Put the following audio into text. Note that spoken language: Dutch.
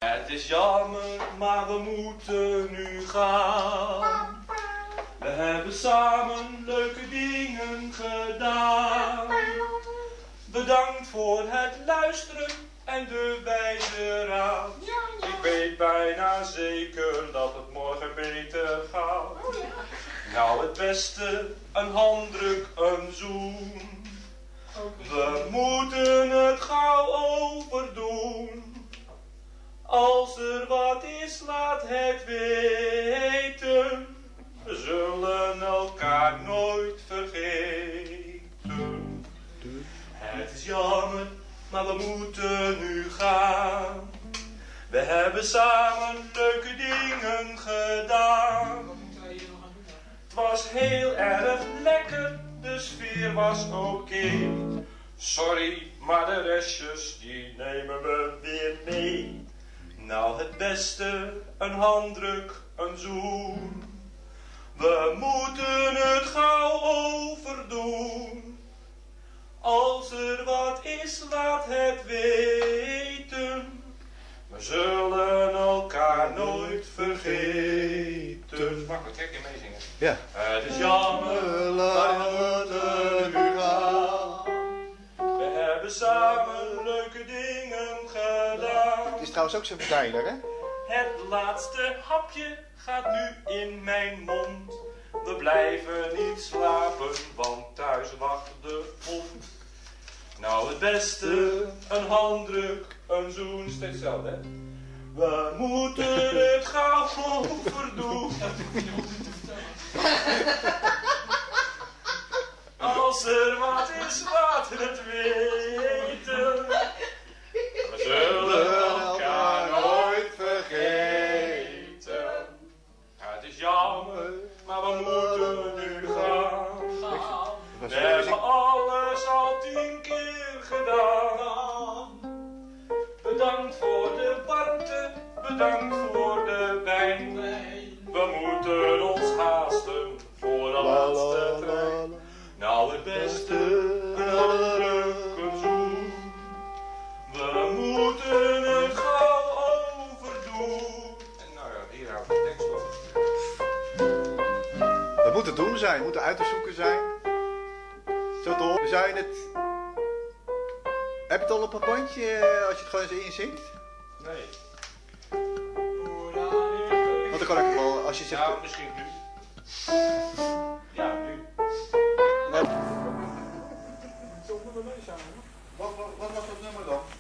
Het is jammer, maar we moeten nu gaan. We hebben samen leuke dingen gedaan. Bedankt voor het luisteren en de wijze raad. Ik weet bijna zeker dat het morgen beter gaat. Nou, het beste, een handdruk, een zoen. We moeten het gauw overdoen. Als er wat is, laat het weten. We zullen elkaar nooit vergeten. Het is jammer, maar we moeten nu gaan. We hebben samen leuke dingen gedaan. Het was heel erg lekker, de sfeer was oké. Sorry, maar de restjes, die nemen we weer mee. Nou, het beste, een handdruk, een zoen. We moeten het gauw overdoen. Als er wat is, laat het weten. We zullen elkaar nooit vergeten. Mag ik gek in meezingen? Ja. Het is jammer, maar we moeten nu gaan. We hebben samen leuke dingen gedaan. Het is trouwens ook zijn verteiler, hè? Het laatste hapje gaat nu in mijn mond. We blijven niet slapen, want thuis wacht de hond. Nou, het beste, een handdruk, een zoen, steeds hetzelfde, hè? We moeten het gauw overdoen. Als er wat is, laat het weten. We zullen elkaar nooit vergeten. Het is jammer, maar we moeten nu gaan. We hebben alles al 10 keer gedaan. Bedankt voor de warmte, bedankt voor de wijn. We moeten ons haasten voor de laatste trein. Nou, het beste, een handdruk, een zoen. We moeten het gauw overdoen. En nou ja, hier houdt de tekst op. Dat moet te doen zijn, moet uit te zoeken zijn. Zo te horen. Zou je het... Heb je het al op een bandje als je het gewoon eens inzingt? Nee. Want dan kan ik het wel, als je zegt... Ja, misschien nu. Ja, nu. Wat was dat nummer dan?